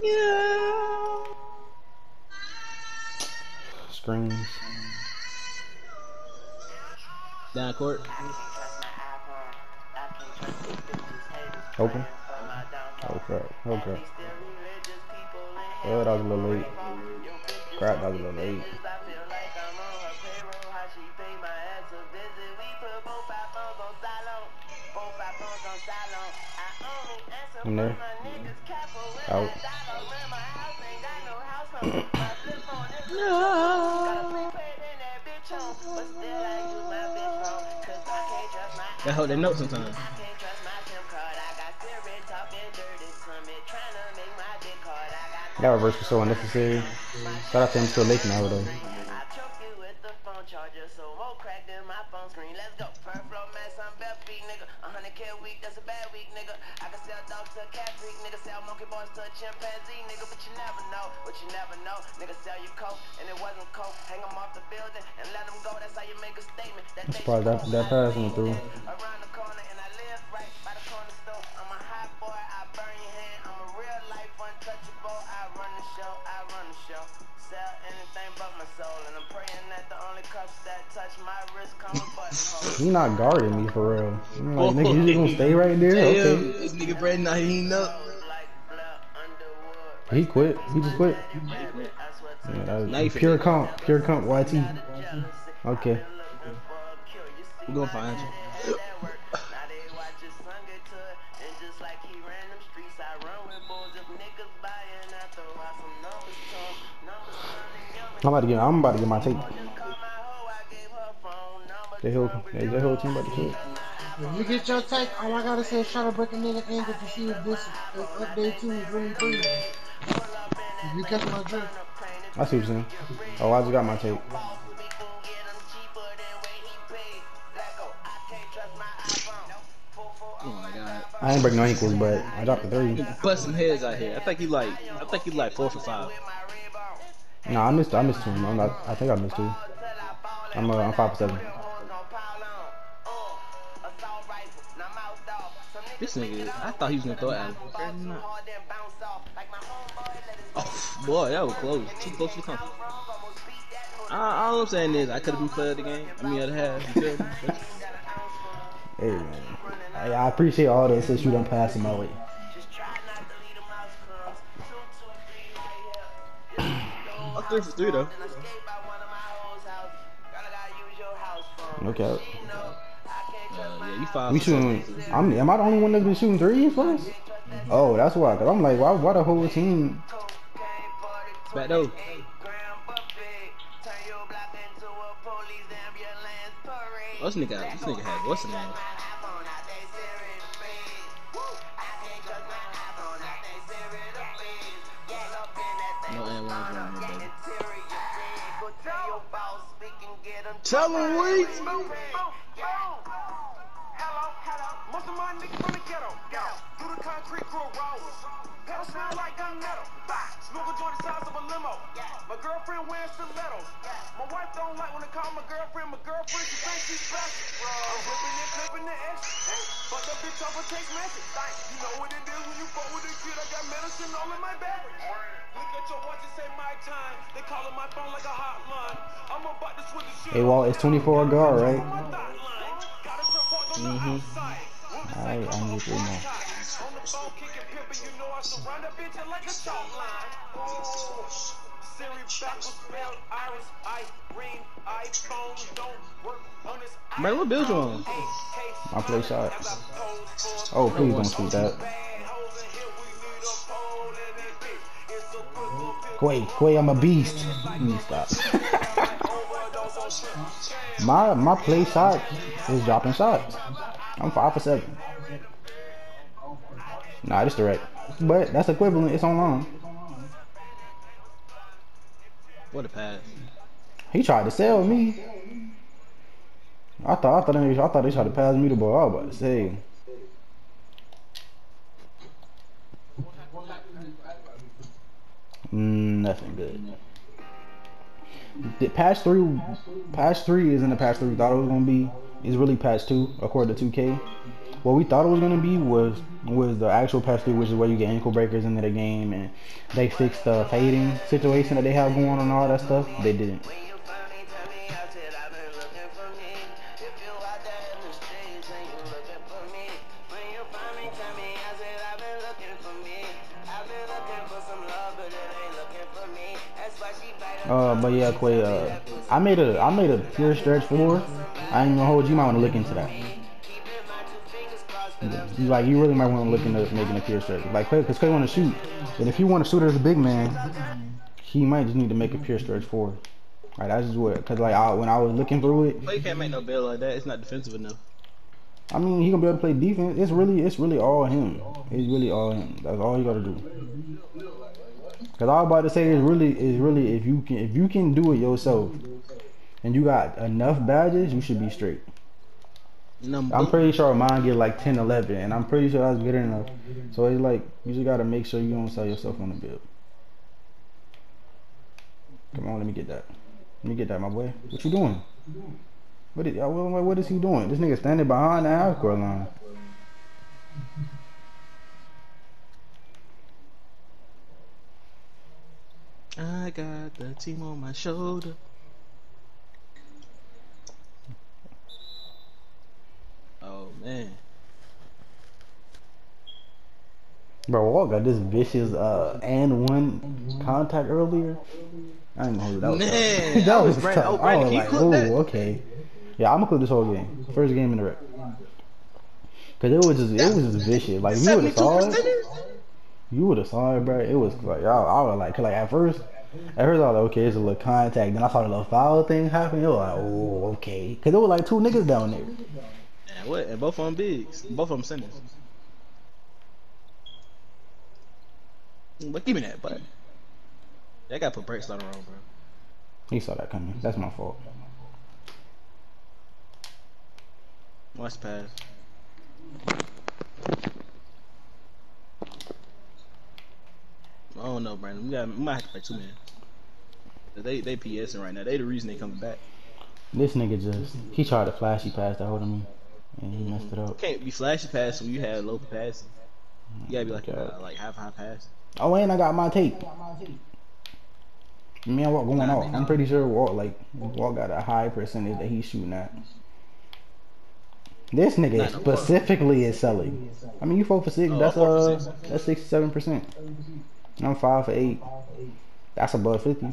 Yeah. Screams. Down court. Open. Okay. Okay. Oh, that was a little late. Crap, that was a little late. I'm there. Out. No. That hold that note sometimes. That reverse was so unnecessary. Shout out to him still late now though. I'm surprised that pass went through. He not guarding me for real. I'm like, nigga, you just gonna stay right there? Damn, Okay. this nigga Brandon not heating up. He quit. He just quit. Yeah, pure comp YT. Okay. We gonna find you. I'm about to get my tape. That whole team about to quit. If you get your take, all I gotta say is try to break a nigga angle to see if this if update 2 is really free. If you catch my drift. I see what you're saying. Oh, I just got my tape. Oh my god. I ain't breaking no ankles, but I dropped a 3. Bust some heads out here. I think you like 4 for 5. Nah, I missed 2. I think I missed 2. I'm 5 for 7. This nigga, I thought he was gonna throw it at him. Oh boy, that was close. Too close to the compass. All I'm saying is I could have been player of the game. I mean, of the half. You feel me? Hey man, I appreciate all the assists you done passing my way. I'm 3 for 3 though. Okay. Yeah, you 5. We shooting. Am I the only one that's been shooting threes for us? Oh, that's why. Cause I'm like, why the whole team? Back though. Oh, this nigga had what's the name? No and ones around here, baby. Tell him we. Most of my niggas from the ghetto, through the concrete crew rolls. Pedal sound like gunmetal. Smoke a joint the size of a limo. My girlfriend wears stilettos. My wife don't like when I call my girlfriend. She thinks she's special. I'm whipping and clipping the X. But the bitch over text message. You know what it is when you fuck with a kid. I got medicine all in my bag. Look at your watch and say my time. They calling my phone like a hotline. I'm about to switch the shit. Hey, Walt, it's 24 guard, right? Mm-hmm. Alright, I'm with you now. Man, what build you on? I play shots. Oh, please don't shoot that. Quay, I'm a beast. Let me stop. my play shot is dropping shots. I'm 5 for 7. Nah, just direct. But that's equivalent. It's online. What a pass. He tried to sell me. I thought they tried to pass me the ball. I was about to say. Nothing good. The patch 3 isn't the patch 3 we thought it was gonna be. It's really patch 2 according to 2K. what we thought it was gonna be was the actual patch 3, which is where you get ankle breakers into the game, and they fixed the fading situation that they have going on and all that stuff. They didn't. But yeah, Quay, I made a pure stretch 4. I ain't gonna hold you. Might want to look into that. You really might want to look into making a pure stretch. Like Quay, because Quay want to shoot, and if you want to shoot as a big man, he might just need to make a pure stretch 4. Right, that's just what. Cause like when I was looking through it, Quay can't make no build like that. It's not defensive enough. I mean, he gonna be able to play defense. It's really all him. It's really all him. That's all you gotta do. Cause I was about to say is really if you can do it yourself, and you got enough badges, you should be straight. I'm pretty sure mine get like 10, 11, and I'm pretty sure that's good enough. So it's like you just gotta make sure you don't sell yourself on the build. Come on, let me get that. Let me get that, my boy. What you doing? What is he doing? This nigga standing behind the half-court line. I got the team on my shoulder. Oh man. Bro, Walt got this vicious and one contact earlier. I ain't gonna hold it. That was tough. Oh, I was Brandon, like, oh, okay. Yeah, I'm gonna clip this whole game. First game in the rep. Cause it was just vicious. Like you would have saw it. You would have saw it, bro. It was like I was like at first I was like, okay, it's a little contact. Then I saw the little foul thing happen. It was like, oh, okay. Cause it was like 2 niggas down there. And what? And both of them bigs. Both of them centers. But give me that, but that guy put brakes on the wrong, bro. He saw that coming. That's my fault. Watch the pass. I don't know, Brandon. We might have to play 2 men. They PSing right now. They the reason they coming back. This nigga he tried to flashy pass that hold me, and he messed it up. Can't be flashy pass when you have low capacity. You gotta be like half high pass. Oh, and I got my tape. Man, what going off? I'm pretty sure Walt got a high percentage that he's shooting at. This nigga specifically is selling. I mean, you 4 for 6. That's 67%. I'm 5 for 8. That's above 50.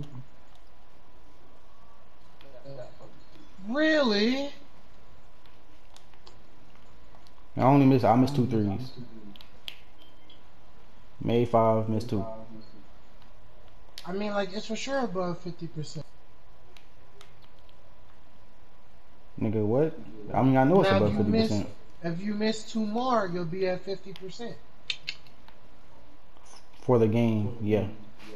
Really? I missed 2 threes. Made 5, missed 2. I mean, like, it's for sure above 50%. Nigga, what? I mean, I know it's above 50%. If you miss 2 more, you'll be at 50%. For the game, yeah.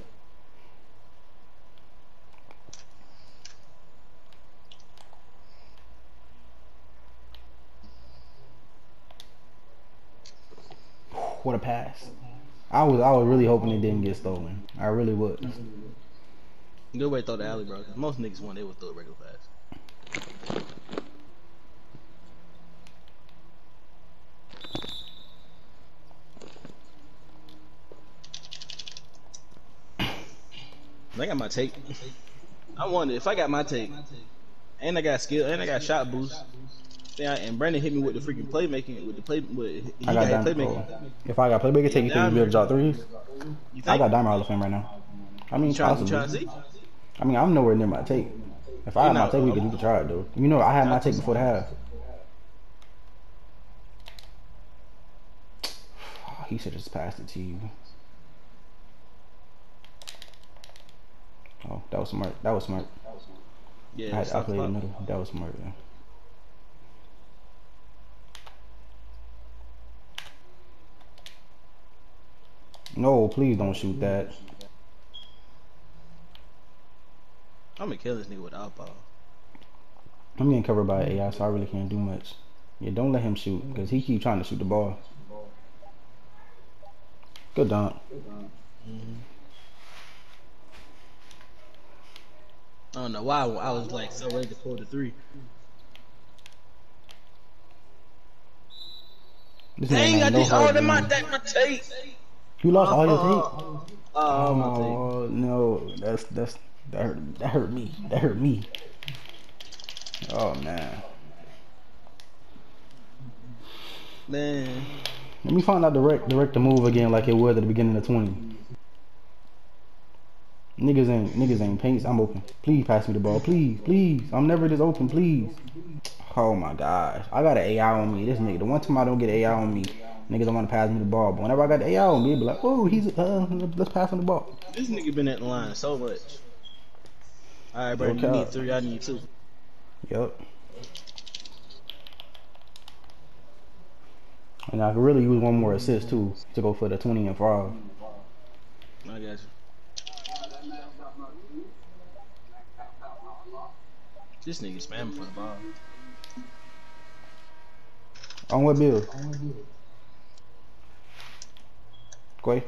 What a pass. I was really hoping it didn't get stolen. I really was. Good way to throw the alley, bro. Most niggas want they would throw a regular pass. I got my take. I wonder if I got my take, and I got skill, and I got shot boost. Yeah, and Brandon hit me with the freaking playmaking, with the play. He I got playmaking. If I got playmaking, take you think you be able to drop threes? I got Diamond Hall of Fame right now. I mean, possibly. I mean, I'm nowhere near my take. If I had my take, we could try it though. You know, I had my take before the half. He should have just passed it to you. Oh, that was smart. That was smart. Yeah, I played in the middle. That was smart, man. No, please don't shoot that. I'm gonna kill this nigga with outball. I'm getting covered by AI, so I really can't do much. Yeah, don't let him shoot, because he keep trying to shoot the ball. Good dunk. I don't know why I was like so ready to pull the 3. This nigga Dang, I ain't no just all hard in my game. tape. You lost all your tape? Oh, my tape. Oh no, that hurt me. That hurt me. Oh man. Man. Let me find out direct the move again like it was at the beginning of 20. Niggas ain't paints. I'm open. Please pass me the ball. Please. I'm never this open, please. Oh my gosh. I got an AI on me. This nigga. The one time I don't get an AI on me, niggas don't want to pass me the ball. But whenever I got the AI on me, it be like, oh, he's let's pass him the ball. This nigga been at the line so much. Alright, bro, Okay. you need 3, I need 2. Yep. And I could really use one more assist too to go for the 20 and 5. I got you. This nigga spamming for the ball. On what bill? Quay.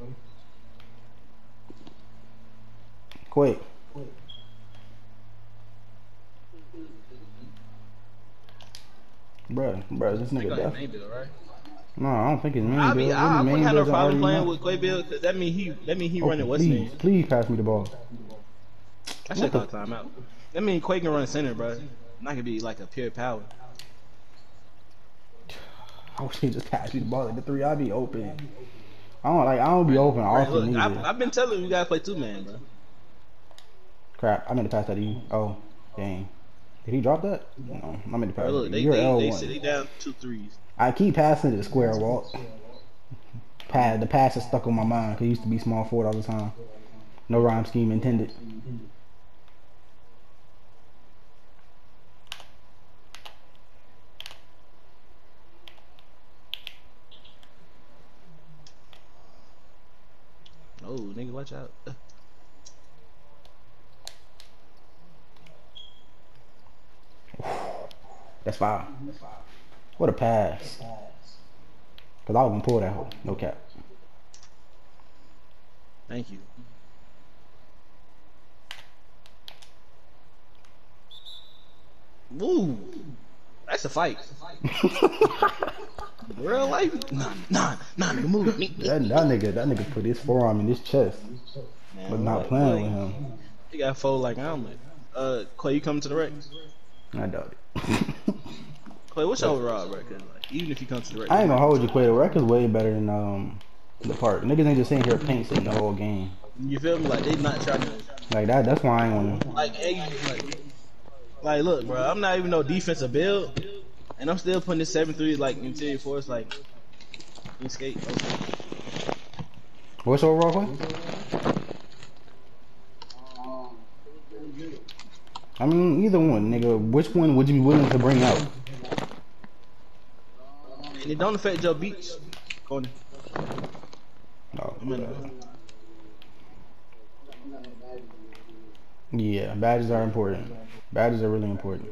Bruh, this nigga deaf. Right? No, I don't think it's main I bill. wouldn't have no problem playing with Quay Bill because that mean he running what's name. Please pass me the ball. I should call timeout. That mean Quay can run center, bro. Not gonna be like a pure power. I wish he just passed me the ball at the 3. I'd be open. I don't be open often. Look, I've been telling you guys play 2-man, bro. Crap, I meant to pass that to you. Oh, dang. Did he drop that? No, I meant to pass. Look, You're L1. they sit down 2 threes. I keep passing to the square, Walt. The pass is stuck on my mind because it used to be small forward all the time. No rhyme scheme intended. Oh, nigga, watch out. That's 5. What a pass. Because I was going to pull that hole. No cap. Thank you. Woo! That's a fight. Real life? Nah, nigga, move. That nigga put his forearm in his chest. Man, But not playing with him. He got fold like an omelet. Quay, you coming to the Rex? I doubt it. Quay, what's your overall record? Like, even if you come to the Rex. I ain't gonna hold you, Quay. The record's way better than the park. Niggas ain't just sitting here paint sitting the whole game. You feel me? Like, they not trying to. Like that. That's why I ain't wanna. Like, look, bro. I'm not even no defensive build, and I'm still putting this 7-3 like interior force like in skate. Okay. What's your overall, Quay? I mean, either one, nigga. Which one would you be willing to bring out? And it don't affect your beats. Corner. No. I'm in the Yeah, badges are important. Badges are really important.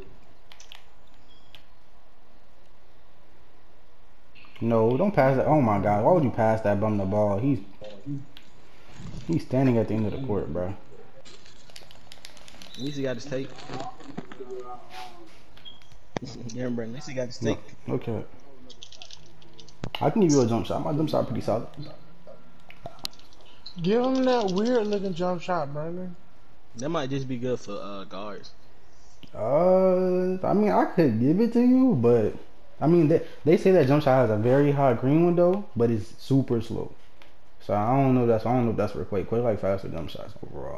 No, don't pass that. Oh my God, why would you pass that bum the ball? He's standing at the end of the court, bro. At least he got his tape. Yeah, Brandon. At least he got his tape. Okay. I can give you a jump shot. My jump shot pretty solid. Give him that weird looking jump shot, Brandon. That might just be good for guards. I mean, I could give it to you, but I mean, they say that jump shot has a very high green window, but it's super slow. So I don't know. I don't know if that's for Quay. Quay like faster jump shots overall.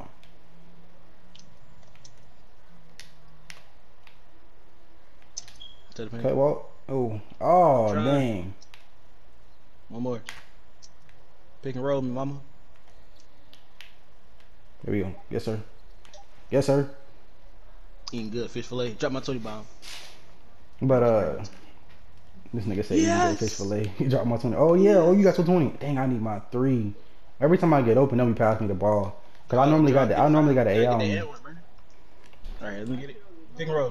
Okay, well, oh, dang. One more. Pick and roll me, mama. There we go. Yes, sir. Yes, sir. Eating good fish fillet. Drop my 20 bomb. But this nigga said eating good fish fillet. He dropped my 20. Oh yeah. Oh, you got your 20. Dang, I need my 3. Every time I get open, they'll be passing me the ball. Cause I normally got the A on me. All right, let me get it. Pick and roll.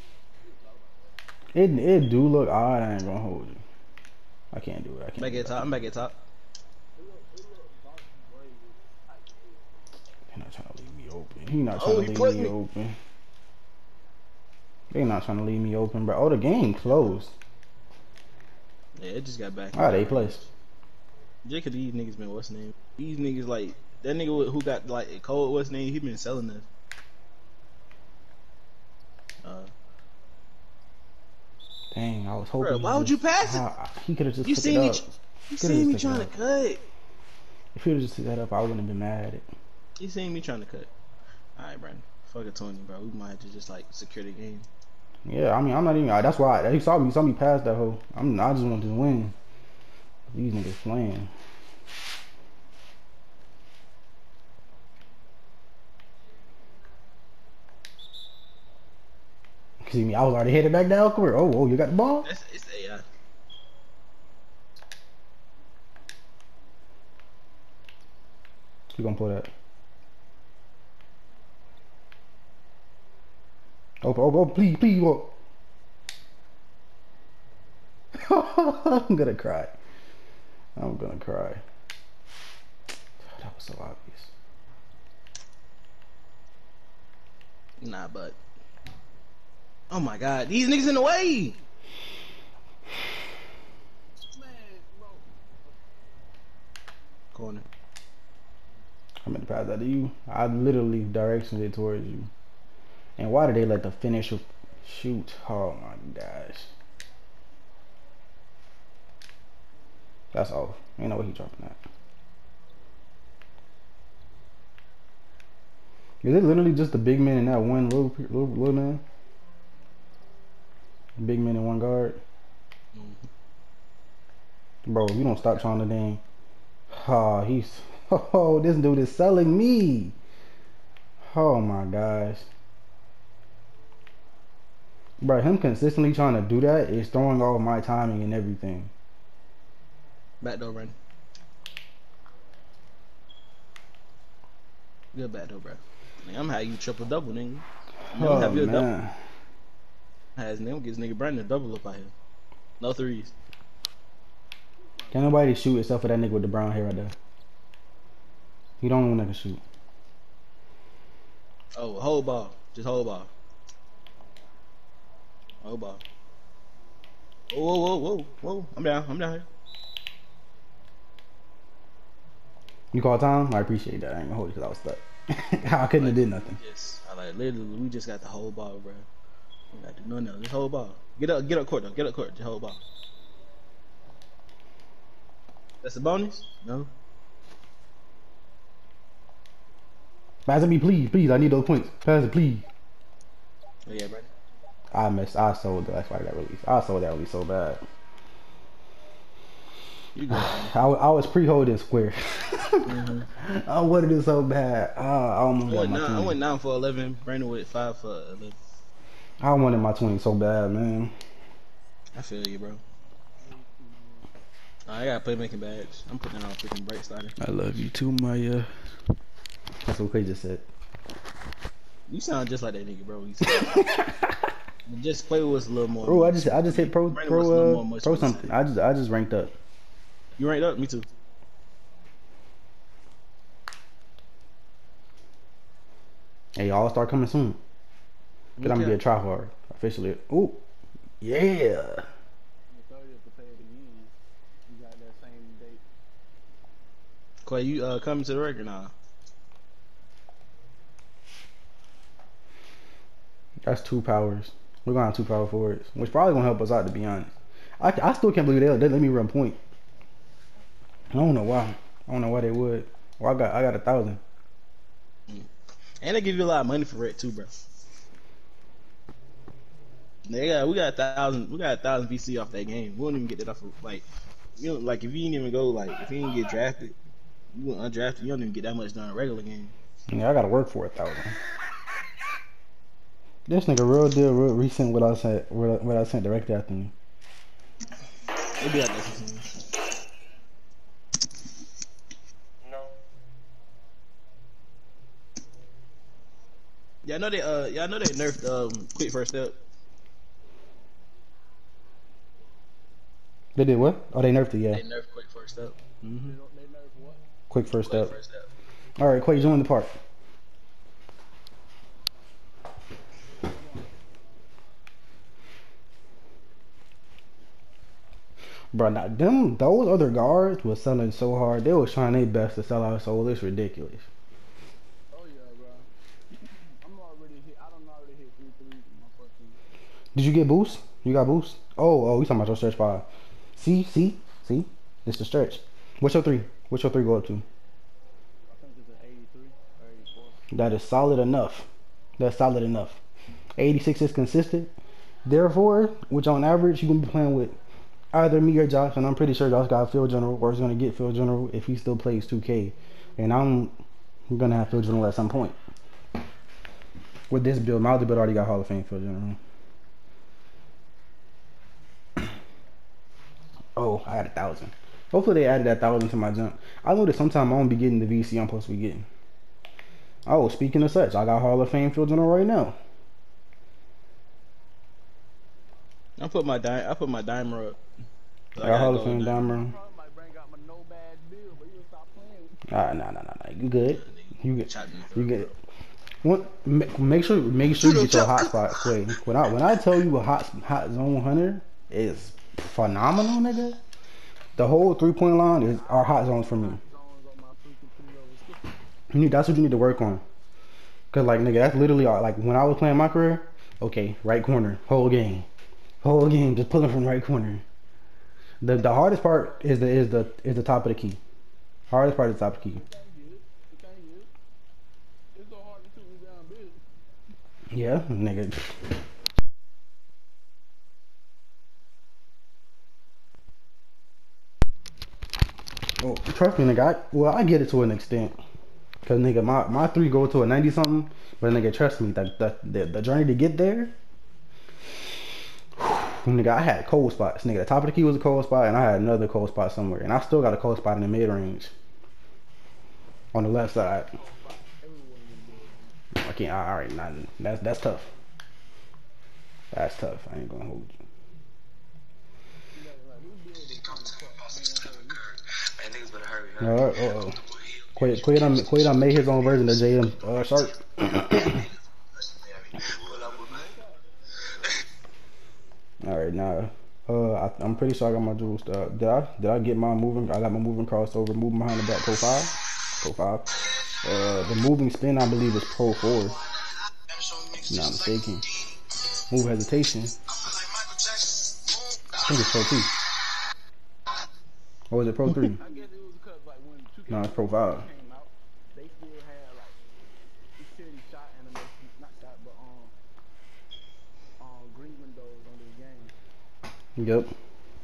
It do look odd. I ain't gonna hold you. I can't do it. Back at top. I'm back at top. He not trying to leave me open. He not trying to leave me open. They not trying to leave me open, bro. Oh, the game closed. Yeah, it just got back. Alright, 8th place. Just 'cause these niggas been what's name? These niggas like that nigga who got like a cold what's name? He been selling us. Dang, I was hoping. Bro, why would you pass it? He could have just You took seen it me? up. You seen me trying to cut? If he would have just took that up, I wouldn't have been mad at it. You seen me trying to cut? All right, Brandon. Fuck it, 20, bro. We might have to just like secure the game. Yeah, I mean, I'm not even. That's why he saw me pass that hoe. I just wanted to win. These niggas playing. See me, I was already headed back down court. Oh, you got the ball? It's AI. You gonna pull that? Oh, please, oh. I'm gonna cry. That was so obvious. Nah, but. Oh my god, these niggas in the way! Corner. I meant to pass that to you. I literally directioned it towards you. And why did they let the finisher shoot? Oh my gosh. That's off. Ain't no way he dropping that. Is it literally just the big man and that one little man? Big man and one guard? Bro, if you don't stop trying to dang. Oh, this dude is selling me. Oh my gosh. Bro, him consistently trying to do that is throwing off my timing and everything. Back door run. Good back door, bro. Man, I'm having you triple double, nigga. Oh have you a double. man. Has name gives nigga Brandon a double up out here. No threes. Can't nobody shoot except for that nigga with the brown hair right there. He don't want to shoot. Oh, hold ball. Just hold ball. Hold ball. Whoa. I'm down here. You call time? I appreciate that. I ain't gonna hold you because I was stuck. I couldn't have did nothing. Yes, I like literally. We just got the whole ball, bro. We got to do nothing else. Just hold ball. Get up court though. Get up court. Just hold ball. That's a bonus? No. Pass it me, please. I need those points. Pass it, please. Oh yeah, bro. I sold that. That's why I got released. I sold that release so bad. You good, I was pre-holding square. I wanted it so bad. I almost got my 20. I went 9 for 11. Brandon went 5 for 11. I wanted my 20 so bad, man. I feel you, bro. I got playmaking badge. I'm putting on freaking break starter. I love you too, Maya. That's what Clay just said. You sound just like that nigga, bro. Just play with us a little more. Bro, I just hit pro something. I just ranked up. You ranked up? Me too. Hey, y'all start coming soon. Cause I'm gonna be a tryhard officially. Ooh, yeah. Clay, you coming to the record now? That's 2 powers. We're gonna have 2 power forwards, which probably gonna help us out, to be honest. I still can't believe they let me run point. I don't know why. I don't know why they would. Well, I got 1,000. And they give you a lot of money for it too, bro. We got 1,000. We got 1,000 VC off that game. We won't even get that off of, like, you know, like if you didn't even go, like if you didn't get drafted, you went undrafted. You don't even get that much done in a regular game. Yeah, I gotta work for 1,000. This nigga real deal, real recent. What I sent directly after me. It'll be like that. No. Yeah, I know they nerfed quick first step. They did what? Oh, they nerfed it, yeah. They nerfed quick first step. Mm-hmm. They nerfed what? Quick first Quick step. first step. All right, Quay, join the park. Bro, not them. Those other guards was selling so hard. They was trying their best to sell out soul. It's ridiculous. Oh yeah, bro. I'm already hit. I don't already hit 3 threes in my first team. Did you get boost? You got boost? Oh, you talking about your stretch 5. See? It's the stretch. What's your 3? What's your 3 go up to? I think it's an 83 or 84. That is solid enough. That's solid enough. 86 is consistent. Therefore, which on average, you're going to be playing with either me or Josh. And I'm pretty sure Josh got field general or is going to get field general if he still plays 2K. And I'm going to have field general at some point. With this build, my other build already got Hall of Fame field general. Oh, I had 1,000. Hopefully they added that 1,000 to my jump. I know that sometime I won't be getting the VC I'm supposed to be getting. Oh, speaking of such, I got Hall of Fame field general right now. I put my dimer up. So I got Hall of Fame dimer. Probably might bring out my no bad build, but you stop playing. Nah. You good? You get. Shot me. You get it. Make sure you get your hot spot quick. When I tell you a hot zone hunter is phenomenal, nigga. The whole 3-point line are hot zones for me. That's what you need to work on. Cause like nigga, that's literally like when I was playing my career. Okay, right corner, whole game, just pulling from right corner. The hardest part is the top of the key. Hardest part is the top of the key. It's so hard to shoot me down big. Yeah, nigga. Oh, trust me, nigga. I get it to an extent. Cause nigga, my 3 go to a 90 something, but nigga, trust me, the journey to get there. Nigga, I had cold spots. Nigga, the top of the key was a cold spot, and I had another cold spot somewhere, and I still got a cold spot in the mid range. On the left side. I can't. All right, nah, that's tough. That's tough. I ain't gonna hold you. Alright, Quay done made his own version of JM Shark. Alright, now I'm pretty sure I got my jewels. Did I get my moving? I got my moving crossover, moving behind the back, Pro 5. The moving spin I believe is Pro 4. Not mistaken. Move hesitation. I think it's Pro 2. Or was it Pro 3? I guess it was because like when 2K No, it's Pro 5. came out, they still had like the city shot animation, not shot, but green windows on the game. Yep.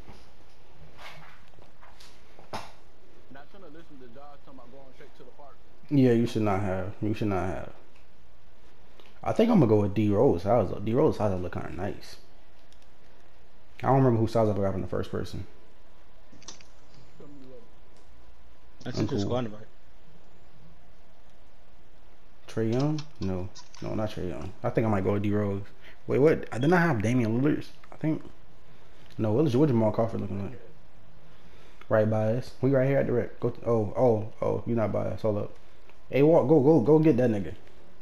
Not trying to listen to Josh talking about going straight to the park. Yeah, you should not have. You should not have. I think I'm gonna go with D Rose. D Rose size look kind of nice. I don't remember who size I got in the first person. That's I'm just cool. squad invite. Trae Young? No, not Trae Young. I think I might go with D Rose. Wait, what? I did not have Damian Lillard. I think. No, what Jamal Crawford looking like? Right by us. We right here at the rec. Go. Oh, you not by us. Hold up. Hey, walk. Go get that nigga.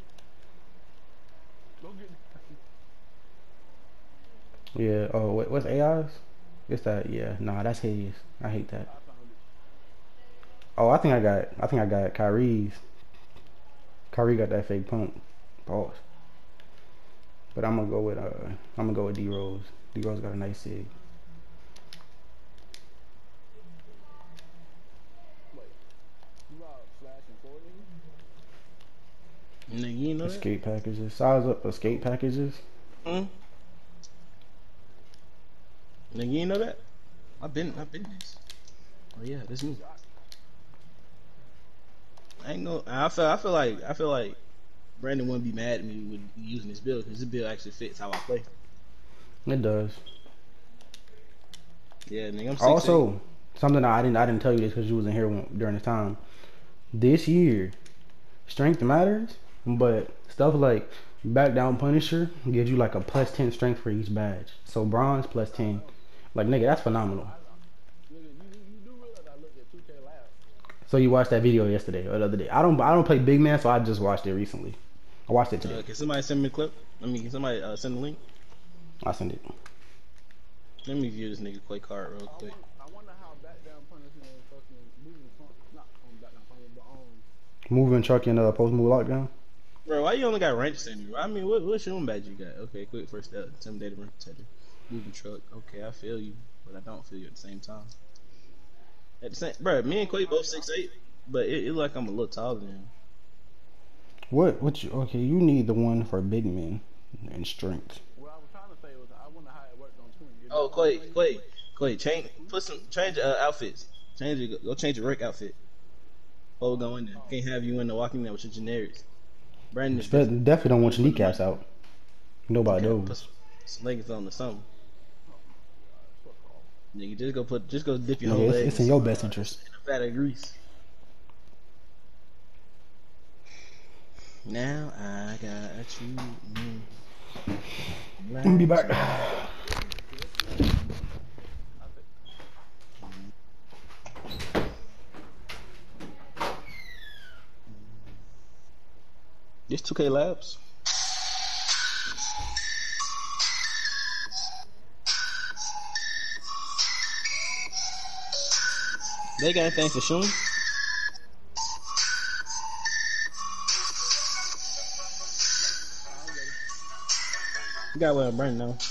Go get Yeah. Oh, wait. What's AI's? It's that. Yeah. Nah, that's hideous. I hate that. Oh, I think I got Kyrie's. Kyrie got that fake pump. Pause. But I'm gonna go with D Rose. D Rose got a nice sig. Wait, you out flashing forward? Nigga, you know that? Escape packages. Size up escape packages. Nigga, you know that? I've been this. Oh yeah, this me. I ain't no. I feel like Brandon wouldn't be mad at me with using this build because this build actually fits how I play. It does. Yeah, nigga. I'm 6'8". Also, something I didn't tell you this because you wasn't here during the time. This year, strength matters, but stuff like back down Punisher gives you like a plus 10 strength for each badge. So bronze plus 10, like nigga, that's phenomenal. Nigga, you do realize I looked at 2K Lab. So you watched that video yesterday or the other day? I don't play big man, so I just watched it recently. I watched it today. Can somebody send me a clip? Can somebody send the link? I sent it. Let me view this nigga play card real quick. I back down punishing and fucking moving front, not on back down punishing, but Moving truck in post move lockdown. Bro, why you only got range center? I mean, what shooting badge you got? Okay, quick first step, intimidated rim protector, moving truck. Okay, I feel you, but I don't feel you at the same time. At the same, bro, me and Quay both 6'8", but it like I'm a little taller than him. What you, okay, you need the one for big men and strength. what I was trying to say was I wonder how it worked on twin. Oh, Quay, change outfits. Go change your rec outfit. Oh, go in there. Can't have you in the walking there with your generics. Brandon Definitely don't want your kneecaps out. Nobody put knows. some leggings on or something. Nigga, just go dip your whole Yeah, legs. it's in your best interest. In a vat of grease. Now I got you. I'm gonna be back. This 2K Labs. They got anything for shooting? You got what I'm running now.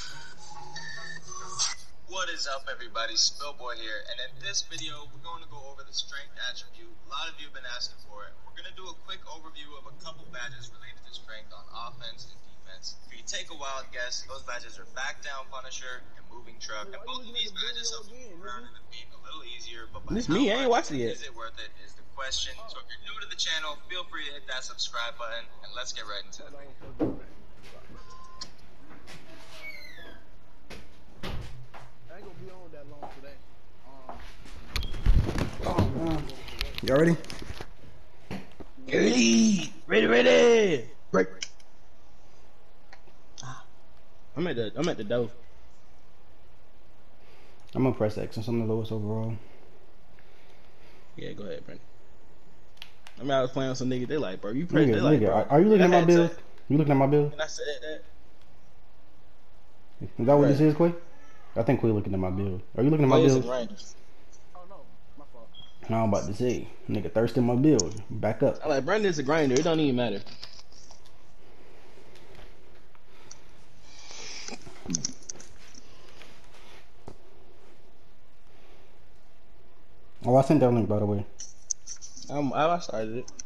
What is up, everybody? Spillboy here, and in this video, we're going to go over the strength attribute. A lot of you have been asking for it. We're going to do a quick overview of a couple badges related to strength on offense and defense. If you take a wild guess, those badges are Back Down Punisher and Moving Truck, and both of these badges help you move around and being a little easier, but by This how me, I ain't much watched it yet. is it worth it is the question. So if you're new to the channel, feel free to hit that subscribe button, and let's get right into the video. I ain't gonna be on that long today. Y'all ready? Ready. Break. I'm at the door. I'm gonna press X since I'm the lowest overall. Yeah, go ahead, Brandon. I mean, I was playing with some niggas. They like, bro, you press. They Nigga, like, nigga, bro, are you looking at my I had build? to- You looking at my build? And I said that. Is that what Right. this is, Quay? I think Quay looking at my build. Are you looking at my Players build? and Rangers. Oh no, my fault. No, I'm about to say, nigga, thirsty my build. Back up. I like Brandon's a grinder. It don't even matter. Oh, I sent that link, by the way. I started it.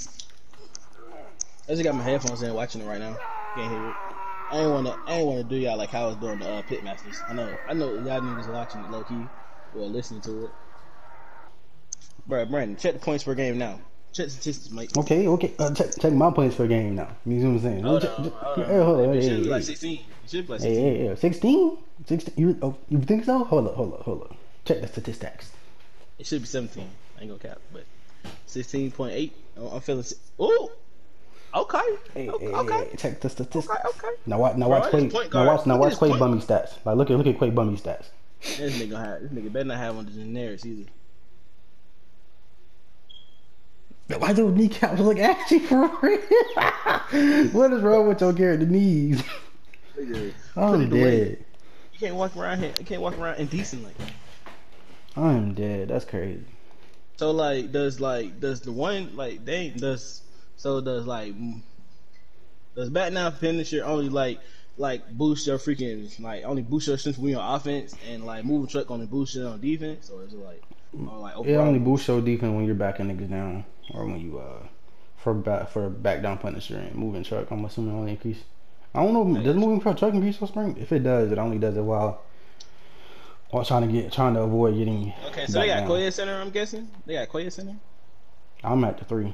I just got my headphones in, watching it right now. Can't hear it. I ain't wanna do y'all like how I was doing the Pitmasters. I know y'all niggas are watching it low key or listening to it. Bro, Brandon, check the points per game now. Check the statistics, mate. Okay. Check my points per game now. You see what I'm saying? Hold Check- on. Hey, hold on. It Hey, should be hey, like hey. 16. It should be like 16. Hey, 16? 16? You think so? Hold up. Check the statistics. It should be 17. I ain't gonna cap, but 16.8. I'm feeling. Ooh. Okay. Hey, Okay. check the statistics. Okay. Now watch Bro, Quay. this point Now guard- watch this Quay point- bummy stats. Like look at Quay bummy stats. This nigga better not have one of the generics either. Why do kneecaps look ashy for real? What is wrong with your character knees? Nigga, I'm put it away. dead. You can't walk around here. You can't walk around indecently. I'm dead. That's crazy. So does the one does back down finisher only boost your freaking only boost your strength when you're on offense and like moving truck only boost it on defense, or is it like It overall? only boosts your defense when you're backing niggas down, or when you for back down punisher and moving truck. I'm assuming only increase. I don't know. Does moving truck increase your strength? If it does, it only does it while trying to avoid getting. Okay, so back they got down. Quay at center. I'm guessing they got Quay at center. I'm at the 3.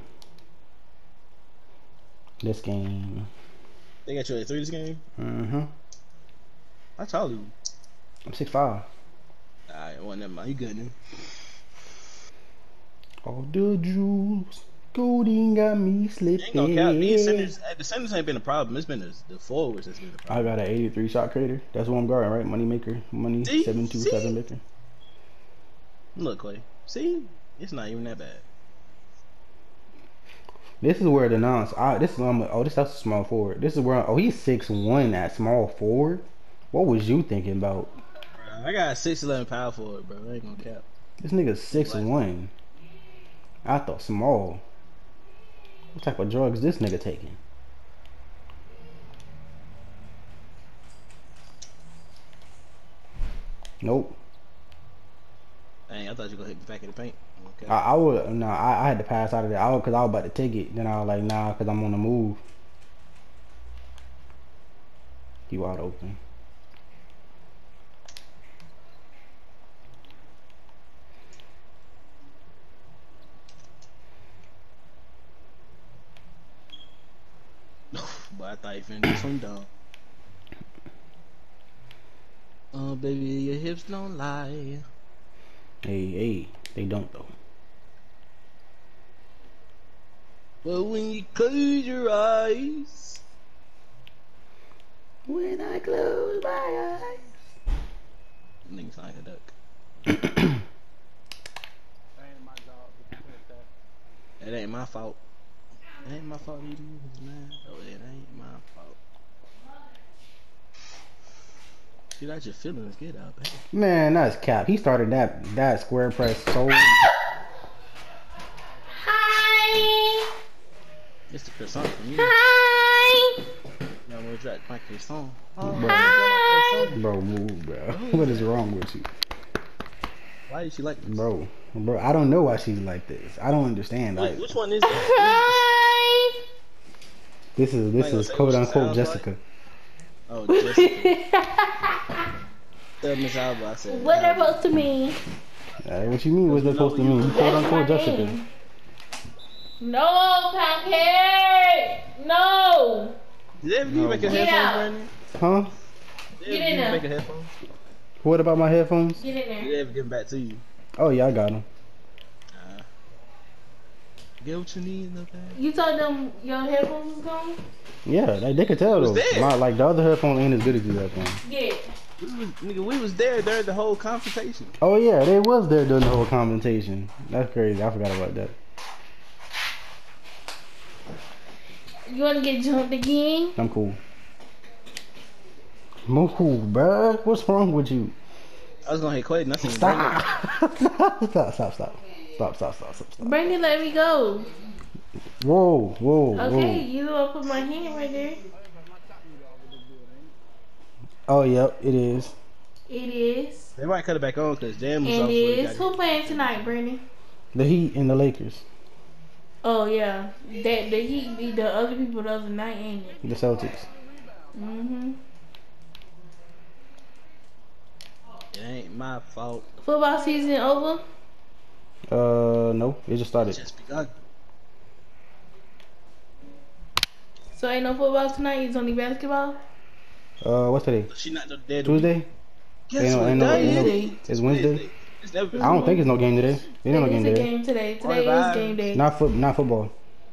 This game. They got you at 3 this game. I told you. I'm 6'5". Alright, well never mind. You good then? All the jewels, golden got me Ain't slipping. gonna count. These centers, the centers ain't been a problem. It's been the forwards that's been the problem. I got an 83 shot creator. That's what I'm guarding, right? Money maker, money See? 727 maker. Look, Quay. See, it's not even that bad. This is where the that's a small forward. This is where he's 6'1" at small forward. What was you thinking about? I got 6'11" power forward, bro. I ain't gonna cap. This nigga's 6'1". I thought small. What type of drugs this nigga taking? Nope. Dang, I thought you were gonna hit the back of the paint. Okay. I would I had to pass out of there. Cause I was about to take it. Then I was like, nah, cause I'm on the move. He wide open. But I thought you finna do some dumb. Oh, baby, your hips don't lie. Hey, they don't though. But when you close your eyes. When I close my eyes. Nigga sound like a duck. That ain't my job to protect that. It ain't my fault. It ain't my fault these niggas, man. Oh, it ain't my fault. Get out your feelings, get out, baby. Man, that's cap. He started that square press so. Hi. It's the croissant from you. Hi. Y'all wanna track my croissant? Hi. Bro, move, bro. What is wrong with you, Why is she like this? bro? I don't know why she's like this. I don't understand. Wait, Like, which one is that? Hi. this is gonna say quote what she unquote sounds Jessica. Oh, Jessica. Tell Miss Alba I said. What are supposed to mean? What you mean? What's that supposed to mean? You quote unquote Jessica. No, pancake. No. Did they ever give you make a Get out. headphone, Brandon? Huh? Did Get they in ever give you there. make a headphone? What about my headphones? Get in Did there. they ever give them back to you? Oh yeah, I got them. Get what you need in the bag. You told them your headphones was gone? Yeah, they could tell Was though. there? Like the other headphones ain't as good as these headphones. Yeah. We was there during the whole confrontation. Oh yeah, they was there during the whole commentation. That's crazy. I forgot about that. You want to get jumped again? I'm cool. I'm cool, bruh. What's wrong with you? I was gonna hit Quaden. I seen Brandon. Stop. Brandon, let me go. Whoa. Okay, you gonna put my hand right there. Oh, yep, it is. It is. They might cut it back on because Jam was And off. it before he is. got Who here. playing tonight, Brandon? The Heat and the Lakers. Oh yeah, that the Heat beat the other people the other night, ain't it? The Celtics. Mhm. It ain't my fault. Football season over. No, it just started. Just begun. So ain't no football tonight. It's only basketball. What's today? She not no dead. Tuesday? Guess Ain't no- what ain't no- day ain't no- it Wednesday. It's Wednesday? It's never been. I don't think it's no game today. There ain't no game It's a today. game today. Today is Alright, game day. Not football.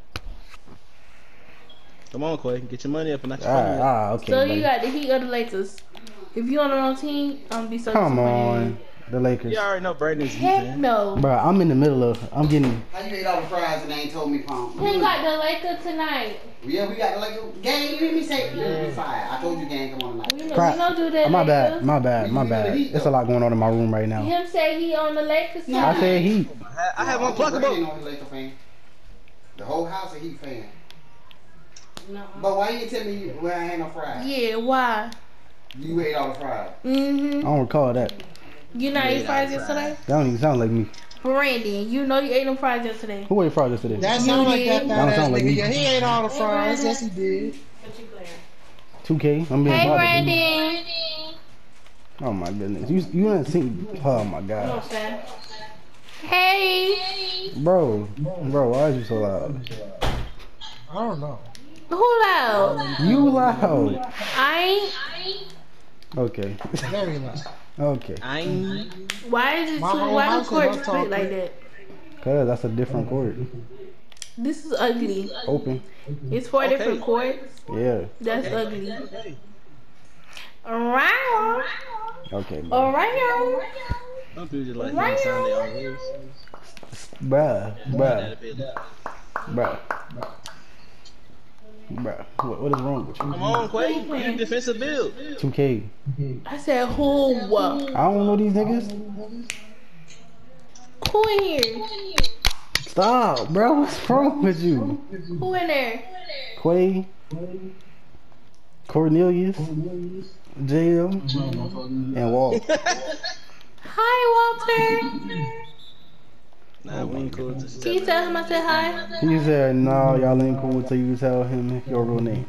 Come on, Quay. Get your money up and not your money up. Okay. So buddy. you got the Heat or the Lakers. If you on the wrong team, I'm be so Come disappointed. on, the Lakers. You already know Brandon's Heck man. no. Bro, I'm in the middle of. I'm getting. How you ate all the fries and they ain't told me, Pump? Who got the Lakers tonight? Yeah, we got like a game. You hear me say? Yeah, we fired. I told you, game, come on tonight. We Crap. don't do that. My bad. Lakers. My bad. My You bad. the Heat, There's a though. lot going on in my room right now. Him say he on the Lakers No, side. I said Heat. I have Brady unpluggable. ain't only Laker fan. The whole house a Heat fan. No. But why you didn't tell me where I had no fries? Yeah, why? You ate all the fries. I Mm-hmm. don't recall that. You not Yeah, eat fries that's yesterday? That don't even sound like me. Brandon, you know you ate them fries yesterday. Who ate fries yesterday? That sound like that Don't fat ass sound like nigga. me. Yeah, he ate all the fries. Yes, he did. 2K. I'm being Hey, bothered. Brandon. Oh my goodness. You didn't see. Oh my No, god. fam. Hey. Bro, why is you so loud? I don't know. Who loud? You loud. I ain't. Okay. Very loud. Okay. I ain't. Why is it My so? whole Why the house is court up split talking. like that? Cause that's a different court. This is ugly. Open. It's four Okay. different courts. Yeah. That's ugly. Okay. Around. Okay. Bro. Around. Some people just like hearing sound they always. Bruh. What is wrong with Come you? on, Quay. You defensive build. 2K. I said who? I don't know these niggas. Who in here? Stop, bro. What's wrong with you? Who in there? Quay, Cornelius, JL, and Walt. Hi, Walter. Nah, we ain't cool. Can you tell him I said hi? He said, "No, y'all ain't cool until you tell him your real name."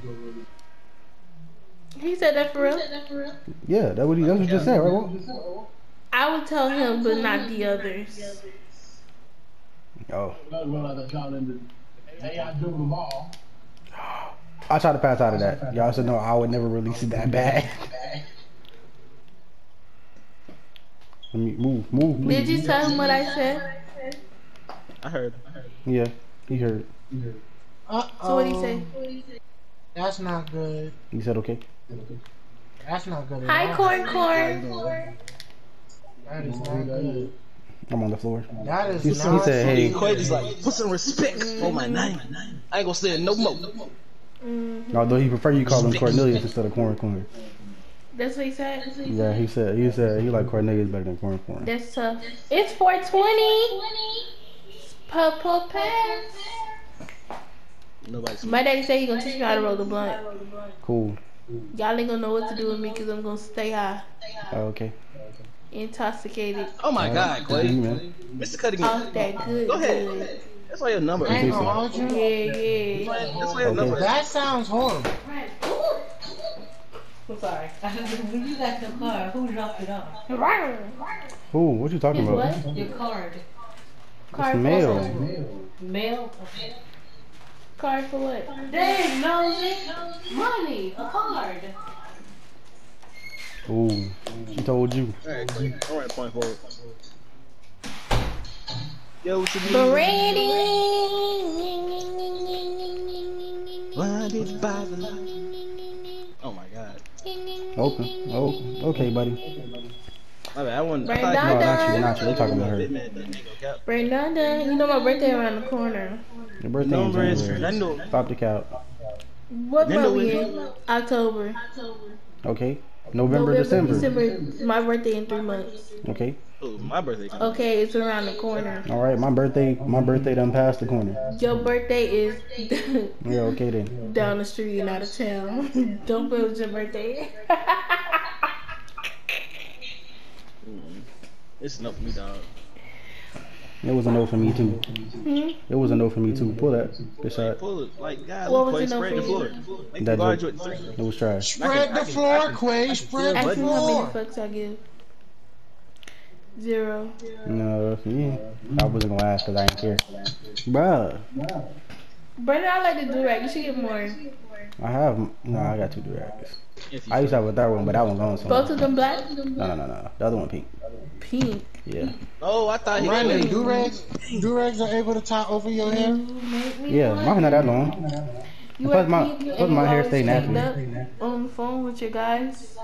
He said that for real? Yeah, that's what you just said, right, Walt? I would tell him, but not the others. Oh. I tried to pass out of that. Y'all should know I would never release it that bad. Let me move. Did you tell him what I said? I heard. Yeah, he heard. So what did he say? That's not good. He said okay. That's not good at Hi, all. Corn. That is not good. I'm on the floor. That is He not said, "Hey." Quay just like, put some respect on my name. I ain't gonna say it no more. Although he prefer you call him Cornelius instead of Corn. That's what he said? Yeah, he said he like Cornelius better than Corn. That's tough. It's 420. Purple pants. Nobody's. My daddy said he gonna teach me how to roll the blunt. Cool. Y'all ain't gonna know what to do with me because I'm gonna stay high. Okay. Intoxicated. Oh my God, Quay. Man. Mr. Cutting. Off that good. Go ahead. Good. That's why your number. I ain't gonna hold you. Yeah. That's why your number. That sounds horrible. I'm sorry. When you got your car, who dropped it off? Who? What you talking His about? what? Your card. Card Mail. for what? Mail? Okay. Card for what? Dang, nosy. Money. A card. Ooh, she told you. Alright, Quay. Alright, point forward. Yo, what you mean? Brady. Blinded by the light. Oh my God. Open. Oh, okay, buddy. My bad. I want. Brandon. No, not you. They talking about her. Brandon, you know my birthday around the corner. Your birthday in Number is January. Fernando. Stop the count. What month we in? October. Okay. November, December. My birthday in 3 months. Okay. Oh, my birthday. Okay, it's around the corner. All right. My birthday done past the corner. Your birthday is Yeah. Okay then. down the street and out of town. Don't put it with your birthday. It's enough for me, dog. It was a no for me too. It was a no for me too. Pull that. Good shot. Pull it. Like, God, What was Quay, it no spread for the you? floor. Make That the guard joke. do it. It was trash. Spread the floor, Quay. Spread the Ask me how floor. many fucks I give. 0. No, yeah. I wasn't gonna ask because I didn't care. Bruh. Brandon, I like the do-rag. You should get more. I got 2 durags. I used to have a third one, but that one gone somewhere. Both of them black? No. The other one pink. Pink. Yeah. Oh, I thought he Brandon, do-rags are able to tie over your hair? Yeah, mine not that long. You Plus at my- pink plus and my you hair always stay caked natural. up on the phone with your guys?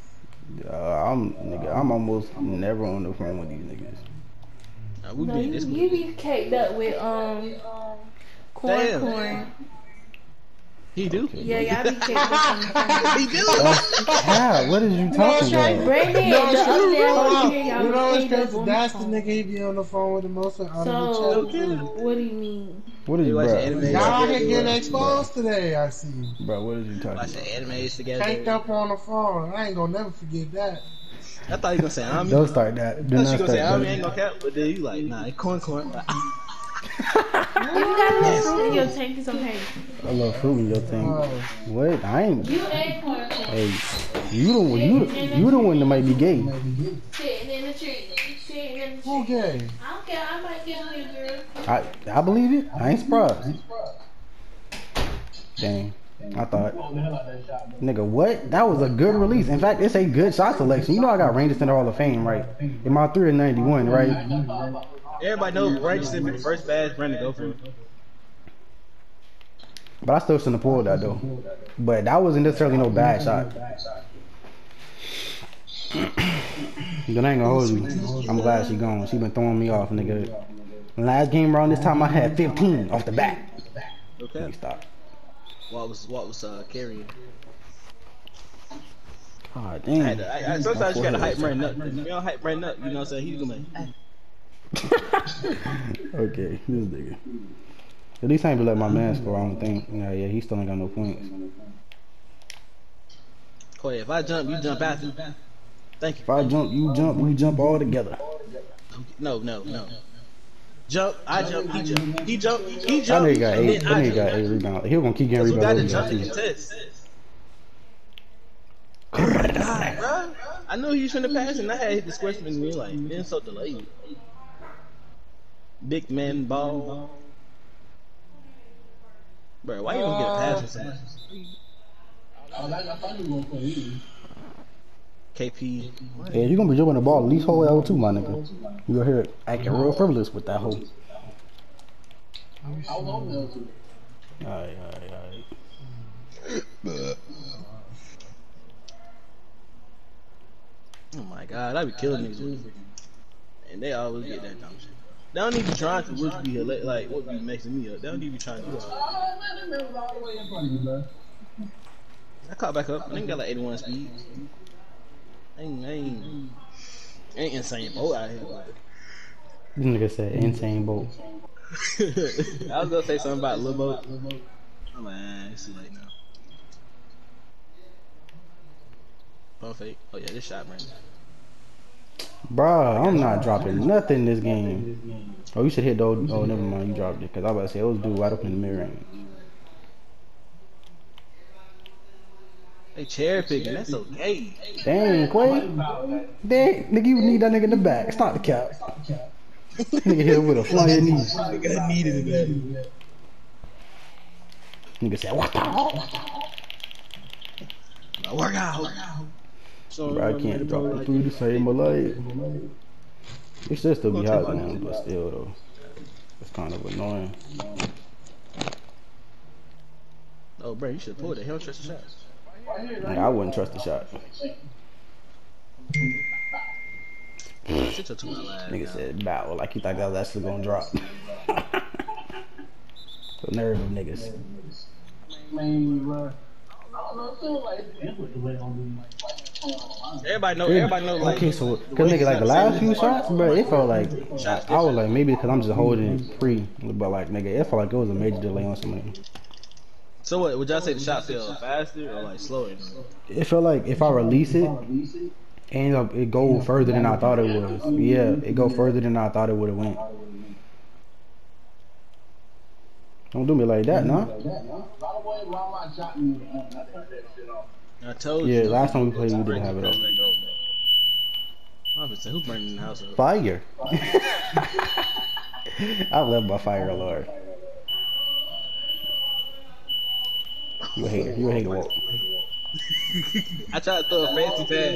I'm almost never on the phone with these niggas. Nah, we No, been this you be caked up with Damn. corn. He do. Yeah, y'all be caked up on the phone. He do. Yeah, what is you talking about? Brandon, the other day I was here, y'all You know was what's caked up crazy? on That's the the phone. nigga he be on the phone with the most out of So, the chat. what do you mean? What is You you, watch bro? anime? Y'all out here getting exposed today, I see. Bro, what is you talking Watch about? the animes together. Caked up on the phone. I ain't gonna never forget that. I thought you gonna say I'm. Don't start that. Do I not thought you start gonna say I'm that. ain't gonna cap, but then you like, nah, it's corn. You got a little fruit in your tank is okay. I love fruit in your thing. What? I ain't. You ain't corn. Hey, you the one that might be gay. Sitting in the tree. Sitting in the Who tree. gay? I don't care. I might get you a girl. I believe it. I ain't surprised. Dang. I thought, nigga, what? That was a good release. In fact, it's a good shot selection. You know I got Rangers in the Hall of Fame, right? In my 3 of 91, right? Everybody knows Rangers been the first bad brand to go for. But I still shouldn't have pulled that though. But that wasn't necessarily no bad shot. Then I ain't gonna hold you. I'm glad she gone. She been throwing me off, nigga. Last game around this time I had 15 off the bat. Okay. Let me stop. What was carrying? God damn. Sometimes you gotta hype Brandon up. If you don't hype Brandon up, you know what I'm saying? He's gonna be like, Okay, this nigga. At least I ain't be let my man score. I don't think. Yeah, he still ain't got no points. Koy, if I jump, you jump after. Thank you. If I jump, you jump. We jump all together. No. Jump, I jump, he jump. He jump, he That jump. nigga got and 8. then That I nigga got jump. 8 rebounds. He gonna keep getting We got rebounds to over jump y'all in too. test. God, bro. I knew he was finna pass and I had hit the squishman and me like, it's so delayed. Big man ball. Bro, why you don't get a pass with somebody? KP. Yeah, you gonna be jumping the ball at least whole L too, my nigga. You gonna hear it acting real frivolous with that hole. Alright. Oh my god, I be killing niggas with it. And they always get that dumb shit. They don't even be trying to what be like what be messing me up. They don't even be trying to do that. I caught back up. Nigga got like 81 speed. Ain't insane boat out here. This nigga said insane boat. I was gonna say something about Lil Boat. I'm like, it's too late now. Pump fake. Oh yeah, this shot, man. Bruh, I'm not dropping nothing this game. Oh, you should hit those. Oh, never mind, you dropped it. Cause I was about to say, those dude right up in the mirror. They cherry picking, that's okay. Dang, Quay. Dang, nigga, you need that nigga in the back. It's not the cap. Nigga hit him with a flying knee. Nigga needed it. Nigga said, what the hell? Work out. Bro, I can't drop the 3 to save my life. It should still be hot now, but still though. It's kind of annoying. Oh, bro, you should pull it. He don't trust the shots. Like, I wouldn't trust the shot. Sit your 2 line. Nigga said battle like he thought that was actually gonna drop. The nerve of niggas. Everybody know like. Okay, so cause nigga like the last few shots, bro, it felt like I was like maybe because I'm just holding it free, but like nigga, it felt like it was a major delay on some of them. So what would y'all say the shot feel faster or like slower? It felt like if I release it, it go further than I thought it was. Yeah, it go further than I thought it would have went. Don't do me like that, nah. I told you. Yeah, last time we played, we didn't have it up. Who burning the house up? Fire. I love my fire alarm. You a hater. You a hater, Walt. I tried to throw a fancy pass.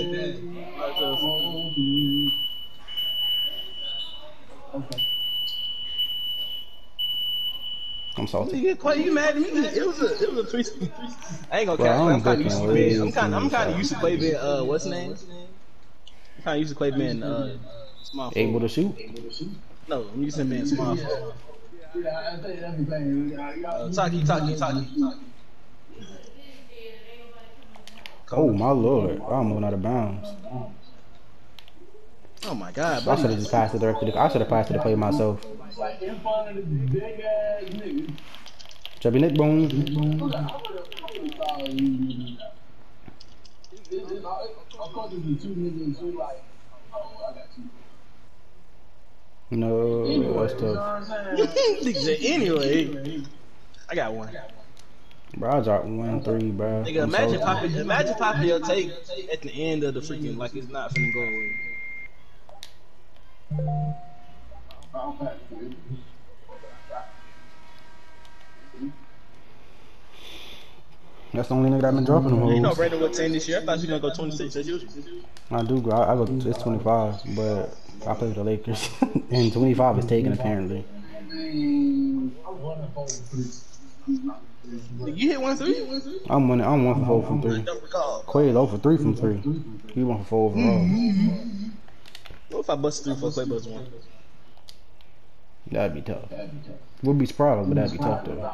I'm salty. You mad at me? It was a 3. I ain't gonna count. I'm kind of used to Quay. I'm kind of used to Quay being what's his name? I'm kind of used to Quay being small. Able to shoot? No, I'm used to him being small. Talkie. Oh my lord! I'm moving out of bounds. Oh my god! I should have just passed it directly. I should have passed it to play myself. Chubby Nick boom. No, that's tough. Anyway, I got one. Bro, I dropped 1-3, bro. Nigga, imagine popping your take at the end of the freaking like it's not finna go away. That's the only nigga that been dropping them hoes. You know Brandon was 10 this year. I thought he was gonna go 26 as usual. I do go. I go. It's 25, but I play with the Lakers, and 25 is taken apparently. You hit 1-3? I'm 1 for 4 from 3. Quay is 0 for 3 from 3. He 1 for 4 overall. What if I bust 3 for Quay bust 1? That'd be tough. We'll be surprised, but that'd be tough though.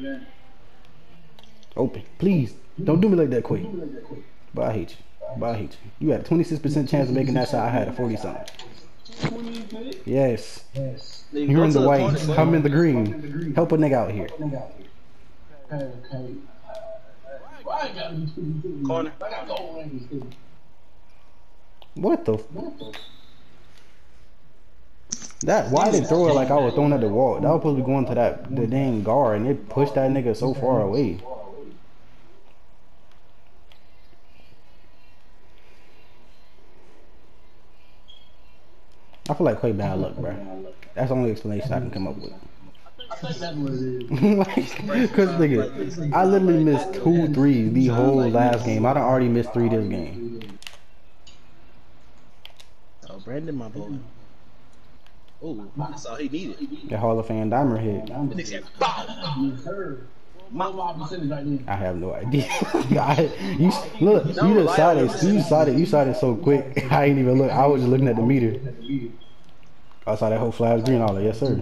Open, please. Don't do me like that, Quay. But I hate you. You had a 26% chance of making that shot. I had a 40 something. Yes. Nigga, You're go in to the white. corner, I'm bro. in the green. Help a nigga out here. Corner. What the? That why they throw it like I was throwing at the wall? That was supposed to be going to the dang guard, and they pushed that nigga so far away. I feel like Quay bad luck, bro. That's the only explanation I can come up with. Cause nigga, I literally missed 2 threes the whole last game. I done already missed 3 this game. Oh, Brandon, my boy. Oh, that's all he needed. That Hall of Fame dimer hit. The nigga said, "Bow." I have no idea. You decided so quick. I ain't even look. I was just looking at the meter. I saw that whole flash green all that. Yes, sir.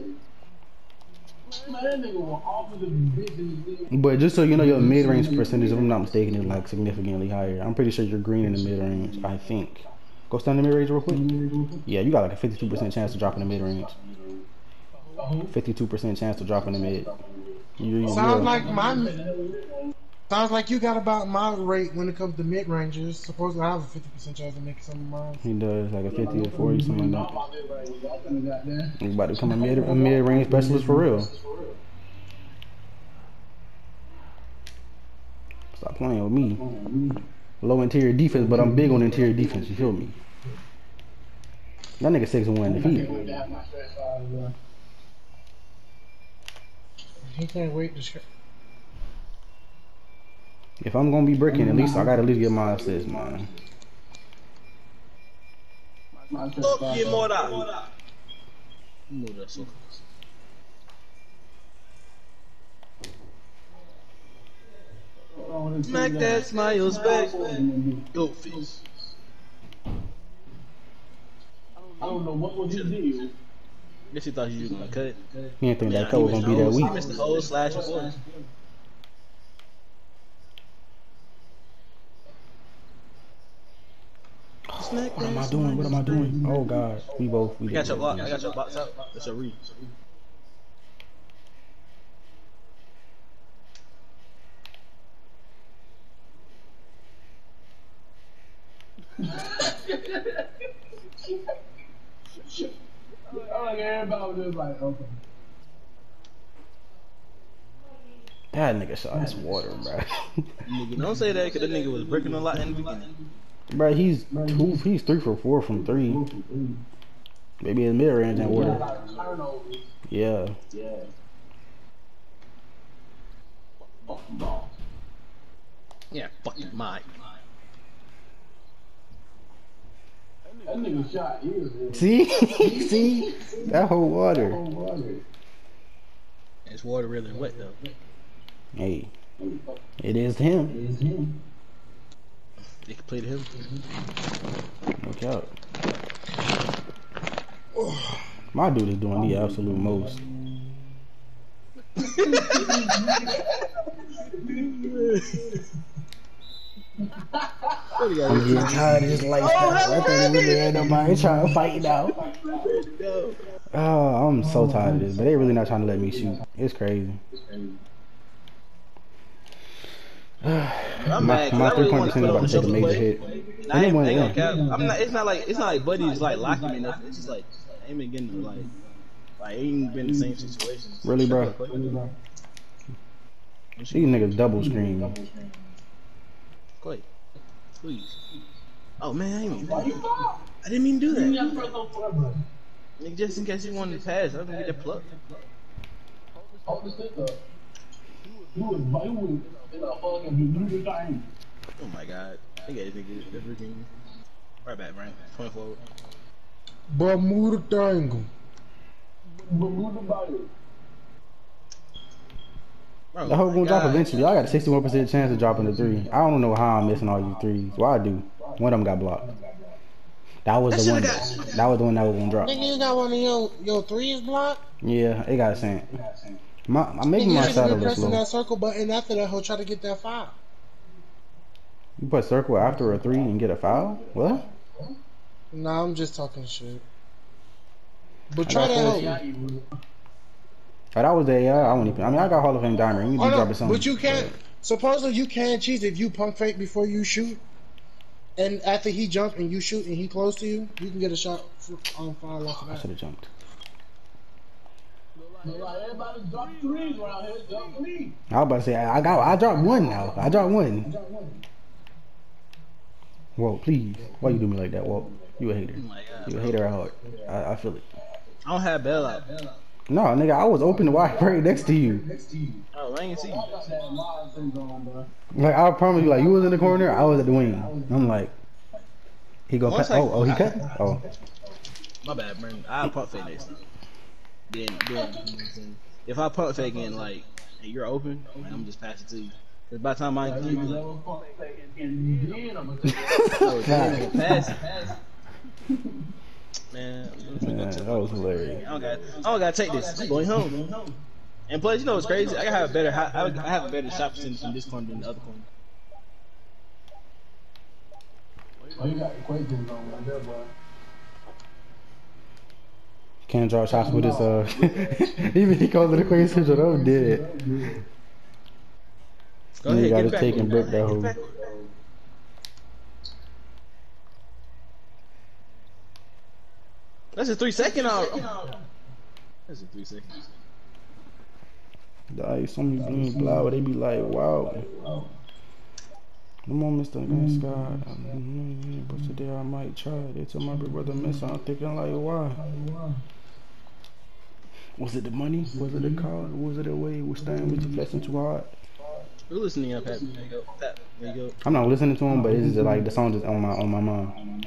But just so you know, your mid-range percentage, if I'm not mistaken, is like significantly higher. I'm pretty sure you're green in the mid-range. I think. Go stand in the mid-range real quick. Yeah, you got like a 52% chance to drop in the mid-range. 52% chance to drop in the mid. Sounds like you got about my rate when it comes to mid ranges. Supposedly I have a 50% chance of making some of mine. He does like a 50 or 40, something like that. He's about to become a mid-range specialist for real. Stop playing with me. Low interior defense, but I'm big on interior defense. You feel me? That nigga 6-1 defeated. He can't wait to show. If I'm gonna be bricking, at least I gotta get my assist, man. Smack that smiles back. Go face. I don't know what was his deal. Guess he thought you was gonna cut. He didn't think that cut was gonna be that He weak. missed the whole slash of force. What am I doing? What am I doing? Oh god, we both. I got your block. I got your box out. That's your read. Everybody was just like, okay. That nigga shot his water, bro. Nigga, don't say that because that nigga was breaking a lot in the beginning. Bro, he's 3 for 4 from 3. Maybe in mid range and water. Yeah. Yeah, fucking Mike. That nigga shot ears. See, that whole water. It's water really wet though. Hey, it is him. They completed him. Look out. My dude is doing the absolute most. I'm getting tired of this lifestyle. I think really ain't nobody trying to fight now. Oh, I'm so tired of this, but they really not trying to let me shoot. It's crazy. My 3-point percentage about to take a major hit. And they won it. It's not like buddies like locking me nothing. It's just like I ain't been getting like ain't been in the same situation. Really, bro? These niggas double screen. Quite. Please. Oh man, I didn't mean to do that. Nigga, just in case you wanted to pass, I'm gonna get that plug. Hold the stick up. He was in a fucking blue thing. Oh my god. They got this nigga the freaking. Right back, Brent. 24. Bermuda Triangle. Bermuda Bayou. That hoe gonna drop eventually. I got a 61% chance of dropping the 3. I don't know how I'm missing all these 3s. Well, I do. One of them got blocked. That was the one. That was the one that was gonna drop. Nigga, you got one of your 3s blocked? Yeah, it got sent. I'm making my side of it pressing slow. that circle button after that hoe try to get that foul. You put circle after a 3 and get a foul? What? Nah, I'm just talking shit. But I try got that fantasy. hoe. Oh, that was the I won't even. I mean, I got Hall of Fame diamond. You Oh be no, dropping something. but you can't. Supposedly you can cheat if you pump fake before you shoot, and after he jump and you shoot and he close to you, you can get a shot on foul off of I that. should have jumped. Look like everybody drop threes around here. Jump three. I was about to say I dropped one now. I dropped one. Whoa, please. Why you do me like that, Walt? You a hater. Oh my God, You a bro. hater at heart. I feel it. I don't have bailout. No, nigga, I was open wide right next to you. Oh, I ain't see you. That Mars syndrome, bro. Like I promise you, like you was in the corner, I was at the wing. I'm like, he go. Once Oh, he cut. Oh, My bad, Brandon. I'll pump fake next time. Then, you know what I'm saying? If I pump fake and like, and you're open, like, I'm just pass it to you. Cause by the time I get You like, never pump fake and then I'm gonna oh, damn, pass it. Man, that was hilarious. I don't gotta take this. I'm going home. And plus, you know what's crazy? I have a better, I have a better shot percentage from this corner than the other corner. Oh, you got the questions on right there, boy. Can't draw shots with his even he calls it a crazy syndrome. I'm dead. Go You ahead, gotta get back. take and break that hole. That's a 3 second out. That's a 3 second. Like some of these blow, they be like, wow. Come on, Mr. Nice guy. But today I might try. They told my big brother miss. I'm thinking like, why? Was it the money? Was it the car? Was it the way we staying with you flexing too hard? We're listening up, Pat. There you go. Pat. There you go. I'm not listening to him, but it's just like the song is on my mind.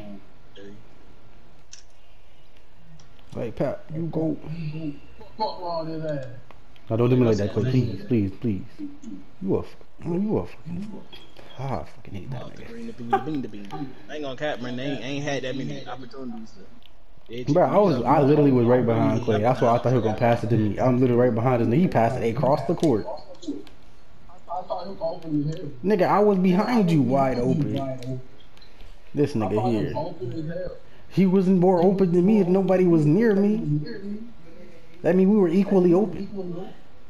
Like Pat, you go. Fuck wrong with his ass. No, don't do me like that, quick. Please. You a fucking. Ah, I fucking hate that nigga. I ain't gonna cap, man. They ain't had that many opportunities. Bro, I literally was right behind Clay. That's why I thought he was gonna pass it to me. I'm literally right behind his knee. He passed it across the court. I thought he was open as hell. Nigga, I was behind you, wide open. This nigga here. Open as hell. He wasn't more open than me if nobody was near me. That means we were equally open.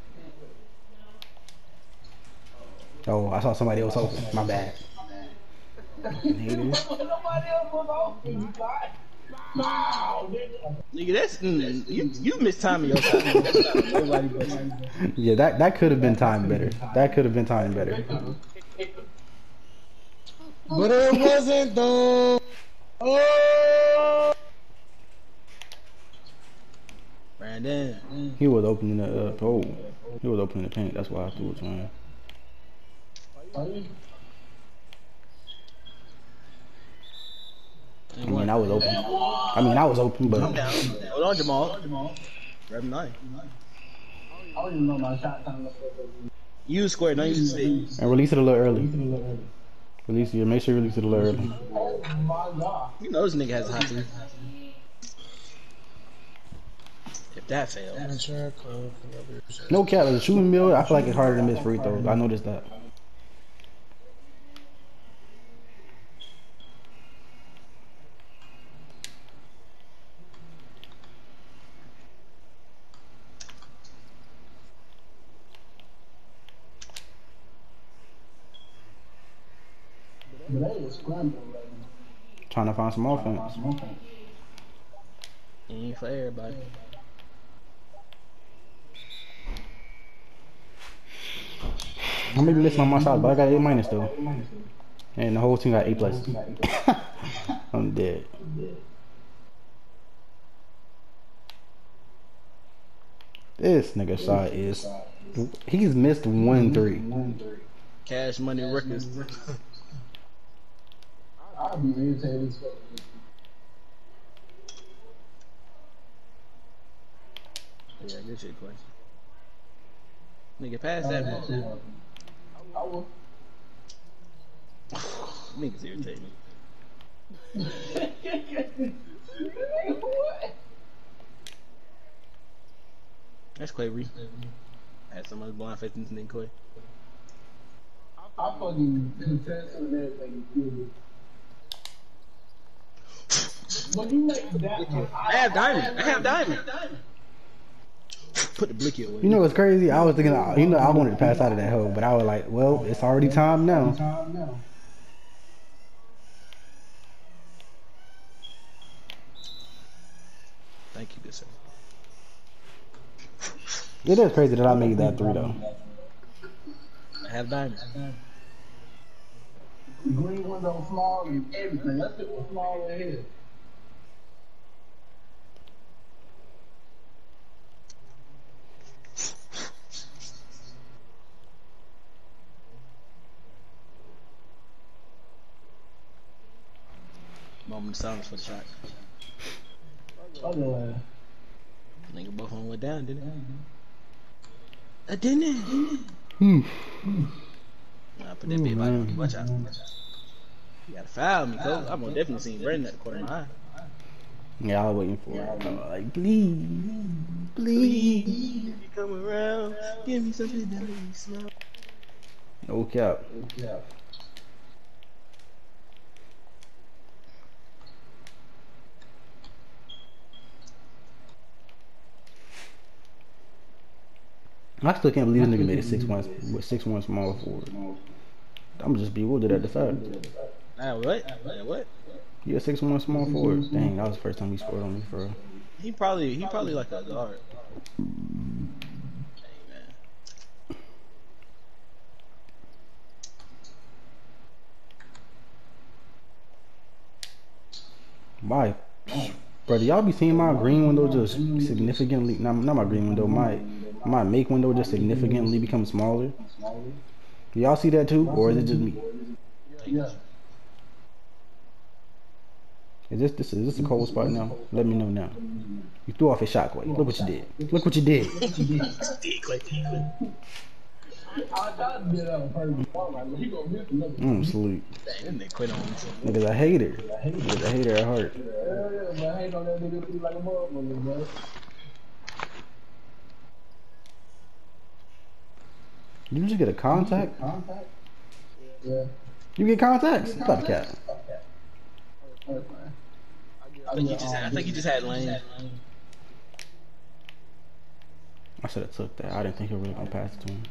Oh, I saw somebody else open. My bad. Nobody else was open. Nigga, that's you mistiming your time. That's not nobody but you. Yeah, that could have been timed better. That could have been timed better. But it wasn't though. Oh. Brandon. He was opening the he was opening the paint. That's why I threw it to him. I mean, I was open. But Calm down. Hold on, Jamal. Grab 9. I don't even know my shot time. Use square, don't use the stick. and release it a little early. Make sure you release it a little early. Oh my god. You know this nigga has a hot three. If that fails. No cap, as a shooting build, I feel like it's harder to miss free throws. I noticed that. But they was scrambling right now. Trying to find some offense. Ain't for everybody. I may be missing on my shots, but I got A- though. And the whole team got A+. I'm dead. This nigga shot is... He's missed 1 3. Cash Money Records. I'll be irritated as fuck. Yeah, good shit, Clay. Nigga, pass that ball. I will. Niggas irritate me. That's Clay Reed. I had so much blind faith in this nigga Clay. I fucking contest and everything. when you make that, I have diamond. I have diamond. Put the blicky away. You know what's crazy? I was thinking, you know, I wanted to pass out of that hole, but I was like, well, it's already time now. Thank you, good sir. It is crazy that I made that 3 though. I have diamond. Green window, small, and everything. That shit was small in here. Moment of silence for the shot. Okay. Nigga both of them went down, didn't it? I didn't. Nah, put that bit by you. Watch out. You gotta foul me, Cole. I'm gonna definitely see Brendan at the corner of my eye. Yeah, I was waiting for it. I was like, please. If you come around, give me something that makes me smile. No cap. I still can't believe this nigga made it 6'1" with 6'1" small forward. I'm just bewildered at the fact. What? Yeah, 6'1" small forward. Dang, that was the first time he scored on me for real. He probably like a guard. Hey, man. Why? Brother, y'all be seeing my green window just significantly, not my green window, my make window just significantly become smaller. Do y'all see that too, or is it just me? Yeah. Is this a cold spot now? Let me know now. You threw off his shockwave. Look what you did. Look what you did. I tried to get out of purpose. He gonna miss another. Sleep. Niggas a hater. Niggas a hater at heart. Yeah, but I hate on that nigga like a motherfucker, bro. You just get a contact? Yeah. You get contacts? Stop the cat. I think he just had lane. I should have took that. I didn't think he was really gonna pass it to him.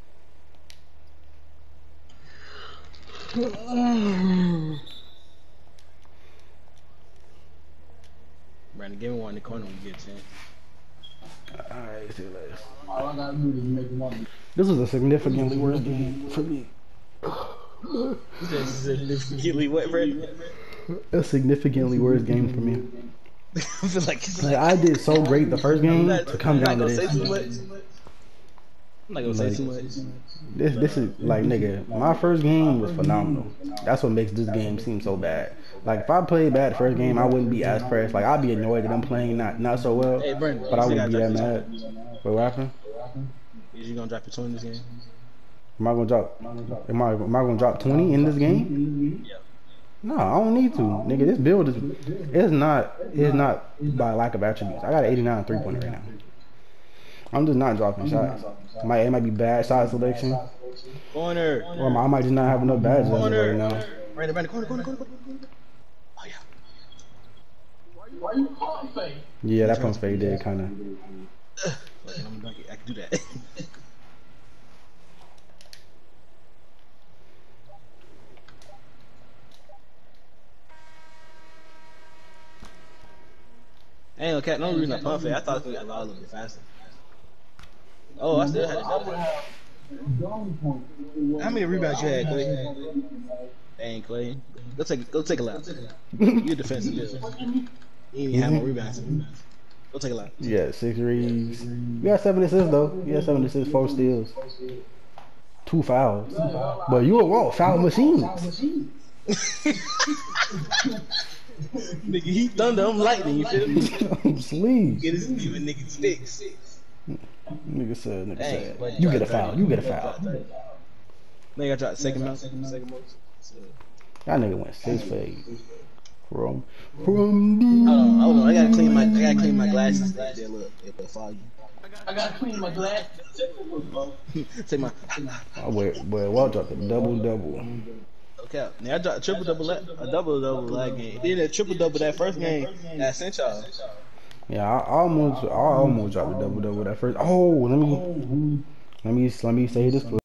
Brandon, give me one in the corner when you get a chance. Alright, see you later. All I gotta do is make one. This was a significantly worse game for me. Significantly what, Brandon? A significantly worse game for me. I feel like I did so great the first game to come down to this. I'm not gonna say too much. This is like, nigga, my first game was phenomenal. That's what makes this game seem so bad. Like, if I played bad the first game, I wouldn't be as pressed. Like, I'd be annoyed that I'm playing not so well, hey, Brandon, but I wouldn't be that mad. Wait, what happened? Is you gonna drop your 20 in this game? Am I gonna drop 20 in this game? Yeah. No, I don't need to. Nigga, this build is not by lack of attributes. I got an 89 3-pointer right now. I'm just not dropping shots. It might be bad shot selection. Corner. Or I might just not have enough badges right now. Brandon, corner. Oh yeah. Why you pump fake? Yeah, that pump fake did kinda. I can do that. I ain't gonna cat no reason I pump fake. I thought it could allow a little bit faster. Oh, I still had it. How many rebounds you had, Clay? Dang, Clay. Go take a lap. You're defensive. You ain't have more rebounds. Go take a lap. Yeah, 6 reads. We got 7 assists though. We got 7 assists, 4 steals, 2 fouls. But you a foul machines. Nigga, he thunder, I'm lightning, you feel me? I'm sleep. Get his even nigga sticks. Nigga said, you get a foul. Nigga, I tried second most. That nigga went 6 for 8. From Hold on. I gotta clean my glasses. Yeah, look, it'll foggy. I gotta clean my glasses. Take my. Walt dropped a double. Okay. cap. Now I dropped a triple-double, a double-double that game. Then a triple-double that first game that I sent y'all. Yeah, I almost dropped a double-double that first. Oh, let me say this.